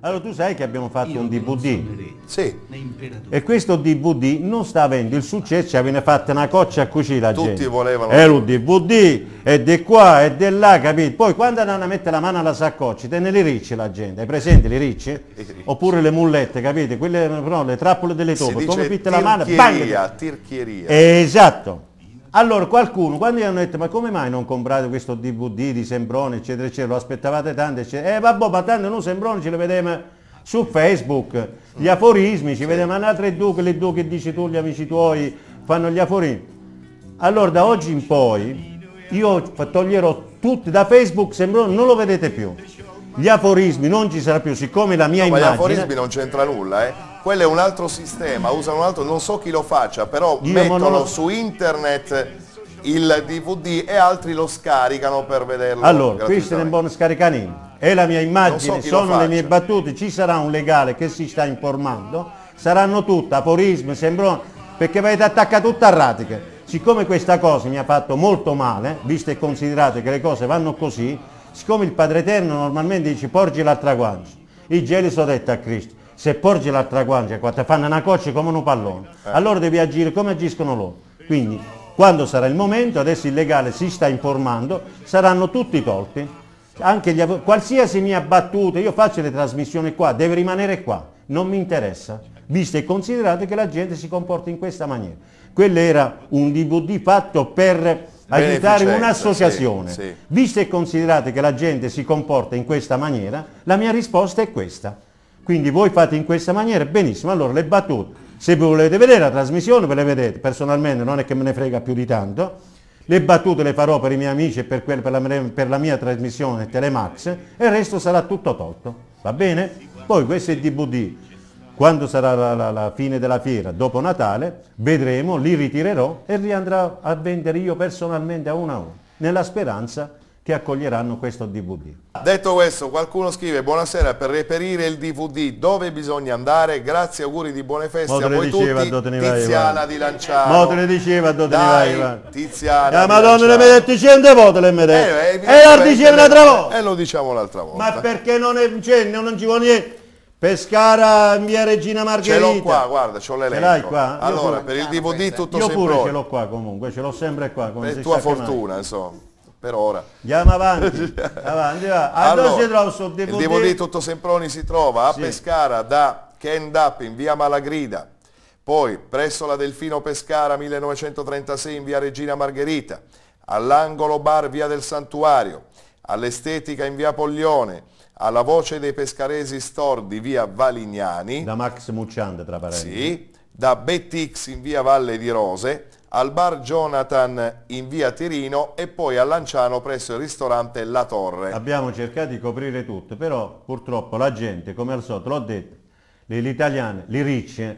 Allora tu sai che abbiamo fatto un DVD. Sì. E questo DVD non sta avendo il successo, ci viene fatta una coccia a cucire la gente. Tutti volevano. È un DVD, è di qua, è di là, capito? Poi quando andano a mettere la mano alla saccoccia, te ne li ricci la gente, hai presente le ricci? Oppure le mullette, capite? Quelle, no, le trappole delle toppe, come pitte la mano, bang! Tirchieria. Esatto. Allora qualcuno, quando gli hanno detto ma come mai non comprate questo DVD di Sembroni, eccetera, eccetera, lo aspettavate tanto, eccetera, vabbè, ma tanto noi Sembroni ce li vediamo su Facebook, gli aforismi, ci vediamo altre due, le due che dici tu, gli amici tuoi, fanno gli aforismi. Allora da oggi in poi io toglierò tutti da Facebook, Sembroni non lo vedete più. Gli aforismi non ci sarà più, siccome la mia immagine... Ma gli aforismi non c'entra nulla, Quello è un altro sistema, usano un altro, non so chi lo faccia, però mettono su internet il DVD e altri lo scaricano per vederlo. Allora, questo è un buon scaricamento, è la mia immagine, sono le mie battute, ci sarà un legale che si sta informando, saranno tutte aforismi, Sembroni, perché avete attaccato tutta a ratiche. Siccome questa cosa mi ha fatto molto male, visto e considerato che le cose vanno così, siccome il Padre Eterno normalmente dice porgi l'altra guancia, i geli sono detti a Cristo, se porgi l'altra guancia qua ti fanno una coccia come un pallone, allora devi agire come agiscono loro. Quindi quando sarà il momento, adesso il legale si sta informando, saranno tutti tolti, anche qualsiasi mia battuta, io faccio le trasmissioni qua, deve rimanere qua, non mi interessa, visto e considerato che la gente si comporta in questa maniera. Quello era un DVD fatto per aiutare un'associazione. Sì. Visto e considerato che la gente si comporta in questa maniera, la mia risposta è questa. Quindi voi fate in questa maniera, benissimo. Allora le battute, se volete vedere la trasmissione ve le vedete, personalmente non è che me ne frega più di tanto, le battute le farò per i miei amici e per la mia trasmissione Telemax e il resto sarà tutto tolto, va bene? Poi questo è il DVD, quando sarà la fine della fiera, dopo Natale, vedremo, li ritirerò e li andrò a vendere io personalmente a uno, nella speranza che accoglieranno questo DVD. Detto questo, qualcuno scrive: buonasera, per reperire il DVD dove bisogna andare? Grazie, auguri di buone feste a voi tutti. Tiziana di Lanciano. Mo te le diceva dove ne vai, Tiziana. La Madonna le mi ha detto 100 volte le mi e la diceva un'altra volta. E lo diciamo l'altra volta. Ma perché non ci vuole niente? Pescara in via Regina Margherita. Ce l'ho qua, guarda, c'ho l'elenco. Ce l'hai qua? Allora, per il DVD tutto io Sembroni. Io pure ce l'ho qua comunque, ce l'ho sempre qua. È tua fortuna, insomma. Per ora. Andiamo avanti, avanti va. Allora, si trova sul DVD? Il DVD Tutto Semproni si trova a Pescara da Ken Dapp in via Malagrida, poi presso la Delfino Pescara 1936 in via Regina Margherita, all'angolo bar via del Santuario, all'Estetica in via Poglione, alla Voce dei Pescaresi Store di via Valignani, da Max Mucciante tra parentesi, sì, da BetX in via Valle di Rose, al bar Jonathan in via Tirino e poi a Lanciano presso il ristorante La Torre. Abbiamo cercato di coprire tutto, però purtroppo la gente, come al solito, l'ho detto, le italiane, li ricci,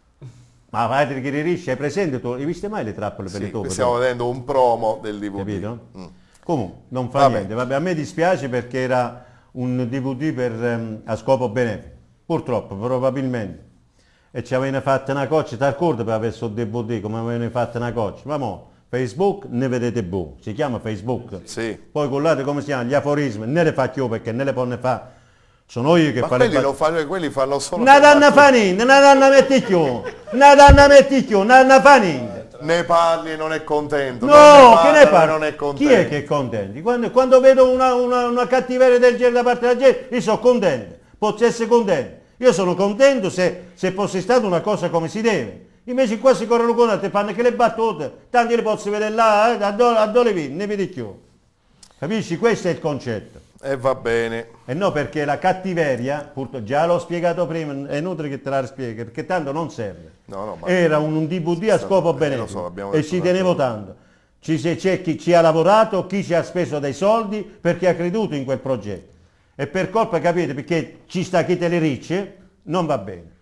ma vai che li ricci, hai presente tu? Hai visto mai le trappole per le toppe? Stiamo vedendo un promo del DVD. Capito? Comunque, non fa niente, vabbè, a me dispiace perché era un DVD a scopo benefico, purtroppo, probabilmente. E ci avevano fatto una coccia, ti ricordi per aver sul DVD come avevano fatto una coccia? Ma mo, Facebook ne vedete voi, si chiama Facebook. Sì. Poi collate come si chiama, gli aforismi, ne le faccio io perché ne le ponne fa. Sono io che ma quelli fanno solo... Una danna fa niente, una danna metti più, una danna metti più, una danna fa niente. Ne parli e non è contento. No, che ne parli? Non è contento. Chi è che è contento? Quando vedo una cattiveria del genere da parte della gente, io sono contento, posso essere contento. Io sono contento se fosse stata una cosa come si deve. Invece qua si corrono con te, fanno che le battute, tanti le posso vedere là, a dove vieni, ne vedi più. Capisci? Questo è il concetto. E va bene. E no, perché la cattiveria, già l'ho spiegato prima, è inutile che te la spieghi, perché tanto non serve. No, era un DVD a scopo benefico e ci tenevo tanto. C'è chi ci ha lavorato, chi ci ha speso dei soldi perché ha creduto in quel progetto. E per colpa, capite, perché ci sta chi te le ricce, non va bene.